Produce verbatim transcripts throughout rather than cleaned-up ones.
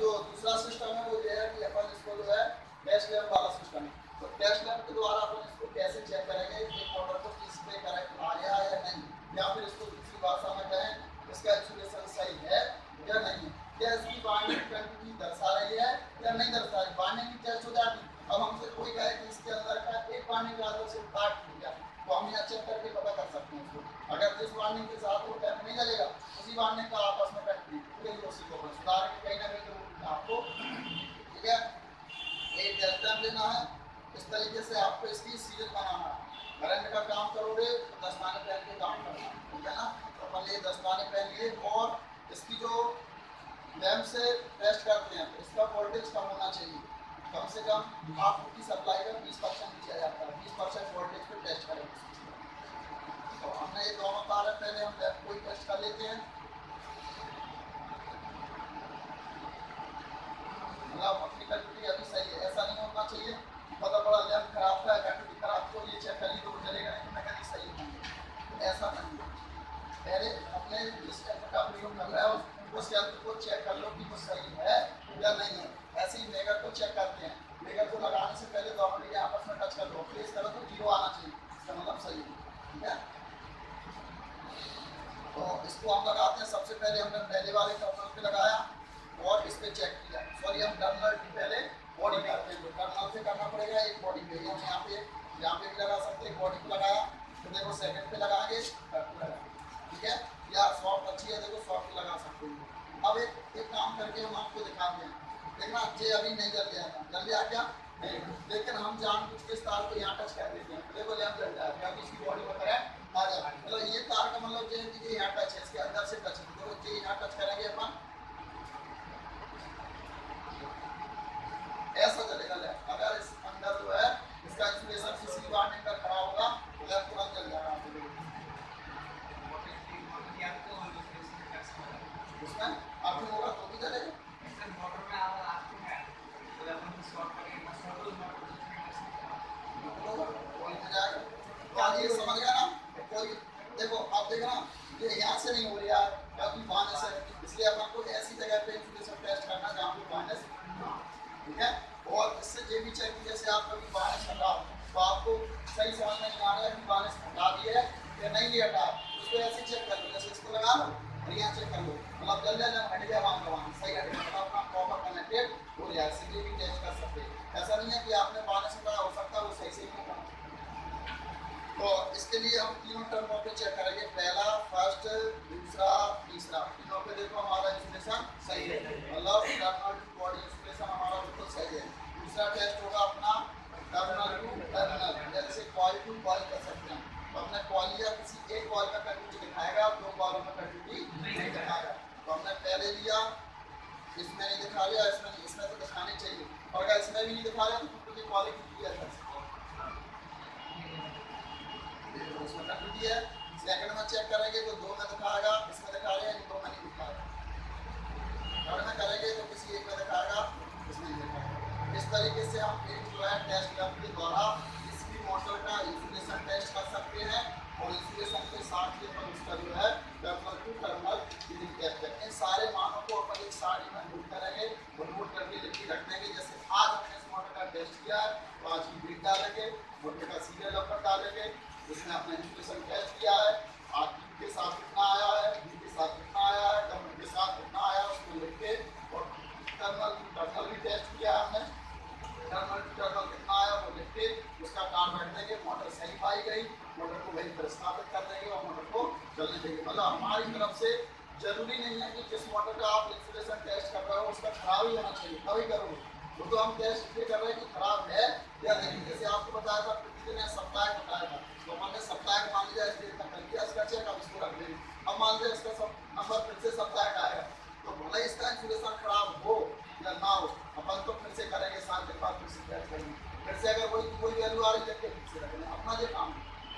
जो दूसरा सिस्टम है वो ये है कि अपन इसको जो है टेस्ट लैब वाला सिस्टम है। तो टेस्ट लैब के द्वारा अपन इसको कैसे चेक करेंगे कि ऑर्डर को किस पे करेक्ट आया या नहीं, या फिर इसको दूसरी भाषा में कहें इसका इंसुलेशन सही है या नहीं, क्या इसकी बाइंडिंग क्वांटिटी दर्शा रही है या नहीं दर्शा रही। बाइंडिंग की टेस्ट हो जाती। अब हमसे कोई कहे कि इसके अंदर का एक बाइंडिंग का आदर से पार्ट टूट गया, तो हम यहाँ चेक करके पता कर सकते हैं उसको। अगर जिस बाइंडिंग के साथ वो टैप नहीं लगेगा उसी बाइंडिंग का आपस में कंट्रीब्यूट उसी को सुधार के कहीं ना कहीं तो आपको, ठीक है, एक डेल्टा लेना है। इस तरीके से आपको इसकी सीरीज बनाना है। करंट का काम करोगे तो दस्ताने पहन के काम करना, ठीक है ना। तो अपन ये दस्ताने पहन लिए और इसकी जो लैम्प से टेस्ट करते हैं तो इसका वोल्टेज कम होना चाहिए, कम से कम आपकी सप्लाई का बीस परसेंट दिया जाता है, बीस परसेंट वोल्टेज पे टेस्ट करेंगे। तो हमने ये दोनों तार पहले हम लैम्प को ही टेस्ट कर लेते हैं। मतलब अपनी कंडीशन अभी सही है, ऐसा नहीं होना चाहिए बहुत बड़ा लैम्प खराब था कंडीशन खराब तो ये चेक कर ली तो चलेगा नहीं, मैं कहती सही है, ऐसा नहीं है। पहले अपने जिस यंत्र का प्रयोग कर रहा है उस यंत्र को चेक कर लो कि वो सही है या नहीं है। ऐसे ही मेगर को चेक करते हैं, मेगर को लगाने से पहले दोनों के आपस में टच कर लो, प्लेस करो तो जीरो आना चाहिए, इसका मतलब सही है, ठीक है। तो इसको हम लगाते हैं। सबसे पहले हमने पहले वाले टर्मिनल पे लगाया और इस पे चेक किया। सॉरी हम टर्मिनल की पहले बॉडी करते हैं, तो टर्मिनल से करना पड़ेगा एक बॉडी पे, हम यहाँ पे यहाँ पे भी लगा सकते हैं। बॉडी पे लगाया तो देखो सेकंड पे लगाएंगे, ठीक है, या सॉफ्ट अच्छी है देखो सॉफ्ट पे लगा सकते हैं। अब एक एक काम करके हम आपको दिखाते हैं, देखना ये अभी नहीं जल गया था, जल गया क्या नहीं, लेकिन हम जानबूझ के तार को यहाँ टच कर देते हैं, देखो लैंप जल जाएगा क्योंकि इसकी बॉडी में करंट आ जाएगा। मतलब ये तार का मतलब ये है कि यहाँ टच है, इसके अंदर से टच है, देखो ये यहाँ टच करेंगे अपन ऐसा चलेगा लैंप। अगर इस अंदर जो है इसका इंसुलेशन किसी वार्निंग का खराब होगा तो लैंप तुरंत जल जाएगा। उसमें आपको होगा तो भी चलेगा, मोटर में आवाज आती है तो अपन शॉर्ट करेंगे मोटर कोई तो जाएगा। क्या ये समझ गया ना। कोई देखो आप देख ना ये यहाँ से नहीं हो रहा है क्योंकि वायरस है, इसलिए अपन को ऐसी जगह पे इंसुलेशन टेस्ट करना जहाँ पे वायरस, ठीक है। और इससे ये भी चेक की जैसे आप कभी वायरस हटाओ तो आपको सही समझ में नहीं आ रहा है कि वायरस हटा दिया है या नहीं हटा, उसको ऐसे चेक कर लो, जैसे इसको लगा लो और यहाँ चेक कर लो, मतलब जल जल हट गया वहाँ का वहाँ सही हट गया, मतलब अपना प्रॉपर कनेक्टेड हो गया। इसलिए भी टेस्ट कर सकते हैं, ऐसा नहीं है कि आपने वायरस हटाया हो सकता है वो सही से नहीं करना। तो इसके लिए हम तीनों टर्मों पे चेक करेंगे, पहला फर्स्ट दूसरा तीसरा, तीनों पे देखो हमारा इंसुलेशन सही है, मतलब टर्मिनल टू बॉडी इंसुलेशन हमारा बिल्कुल सही है। दूसरा टेस्ट होगा अपना टर्मिनल टू टर्मिनल, जैसे कॉइल टू कॉइल कर सकते हैं, तो अपने कॉइल या किसी एक कॉइल का कंटिन्यूटी दिखाएगा, दो कॉइलों में कंटिन्यूटी नहीं दिखाएगा। तो हमने पहले लिया, इसमें नहीं दिखा रहा, इसमें नहीं, इसमें तो दिखाने चाहिए, और अगर इसमें भी नहीं दिखा रहा तो फिर क्वालिटी क्लियर कर सकते उसमें कंटिन्यूटी है। सेकंड में चेक करेंगे तो दो में दिखाएगा, इसमें दिखा रहे हैं दो में नहीं दिखाएगा, थर्ड में करेंगे तो किसी एक में दिखाएगा, इसमें नहीं दिखाएगा। इस तरीके से हम एक जो है टेस्ट लैब के द्वारा इसकी मोटर का इंसुलेशन टेस्ट कर सकते हैं, और इंसुलेशन के साथ ही अपन उसका जो है terminal to terminal reading test करेंगे। इन सारे मानों को अपन एक साड़ी में नोट करेंगे और नोट करके लिख के रख देंगे। जैसे आज हमने इस मोटर का टेस्ट किया है तो आज की बीट डालेंगे, मोटर का सीरियल नंबर डालेंगे, जिसने अपना इंसुलेशन टेस्ट किया है, आज बीट के साथ कितना आया है, बीट के साथ कितना आया है, टर्मिनल के साथ कितना आया है उसको लिख के, और टर्मिनल टू टर्मिनल भी टेस्ट किया है हमने, टर्मिनल टू टर्मिनल कितना आया वो लिख के उसका कार्ड रख देंगे। मोटर सही पाई गई, मोटर को वहीं पर स्थापित कर देंगे और मोटर को चलने देंगे। मतलब हमारी तरफ से जरूरी नहीं है कि जिस मोटर का आप इंसुलेशन टेस्ट कर रहे हो उसका खराब ही होना चाहिए तभी करोगे, वो तो हम टेस्ट इसलिए कर रहे हैं कि खराब है या नहीं। जैसे आपको बताया था प्रतिदिन सप्ताह बताया था, तो हमने सप्ताह मान लिया इसलिए इतना कर दिया, इसका चेक अब इसको रख देंगे। अब मान लिया इसका सब नंबर फिर से सप्ताह का आएगा, तो भले ही इसका इंसुलेशन खराब हो या ना हो, अपन तो फिर से करेंगे, साल के बाद फिर से टेस्ट करेंगे, फिर से अगर कोई कोई वैल्यू आ रही है फिर से रखेंगे, अपना जो काम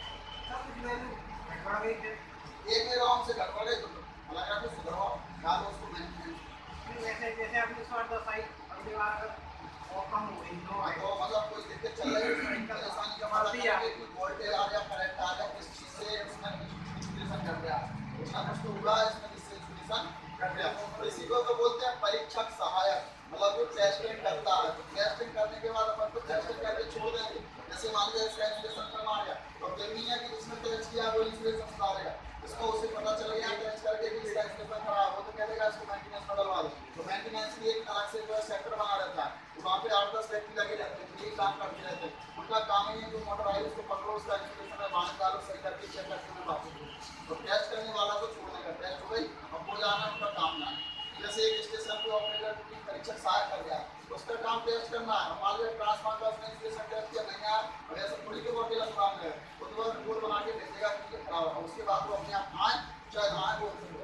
एक राउंड से गड़बड़ गई तो लगा कि सुधरवाओ डालो उसको मैंने जैसे जैसे अपनी शॉर्ट दसाई अगली बार और कम हो गई तो तो मतलब कोई दिक्कत चल रही है उसमें परेशानी का मतलब है कि वोल्टेज आ गया, करंट आ गया, किस चीज से उसमें इंसुलेशन कर रहा है, उसका कुछ तो हुआ है इसमें जिससे इंसुलेशन कट गया। तो इसी को तो बोलते हैं परीक्षक सहायक, मतलब जो टेस्टिंग करता है। टेस्टिंग करने के बाद अपन को टेस्टिंग करके छोड़ देंगे। जैसे मान लीजिए इसका इंस्टॉलेशन करना आ गया, तो जरूरी है कि जिसने टेस्ट किया वो इंस्टॉलेशन सुधारेगा। इसको उसे पता चल गया टेस्ट करके कि इसका इंस्टॉलेशन खराब हो तो क्या देगा, इसको मेंटेनेंस में डलवा दो। तो मेंटेनेंस के लिए एक अलग से जो है सेक्टर बना रहता है, तो वहाँ पे आठ दस व्यक्ति लगे रहते हैं, यही काम करते रहते हैं। उनका काम ही है जो मोटर आई उसको पकड़ो, उसका इंस्टॉलेशन में बाहर डालो, सही करके चेक करके में वापस दो। तो टेस्ट करने वाला को छोड़ने का, टेस्ट हो गई, अब वो जाना उनका काम ना है। जैसे एक स्टेशन पे ऑपरेटर की परीक्षक सहायक कर गया, उसका काम टेस्ट करना है। मान लीजिए ट्रांसफार्मर का उसने इंस्टॉलेशन टेस्ट किया नहीं आया, और ऐसा थोड़ी के बॉडी लगा है, वो तो रिपोर्ट बना के भेजेगा कि ये खराब है, उसके बाद वो अपने आप आए चाहे आए वो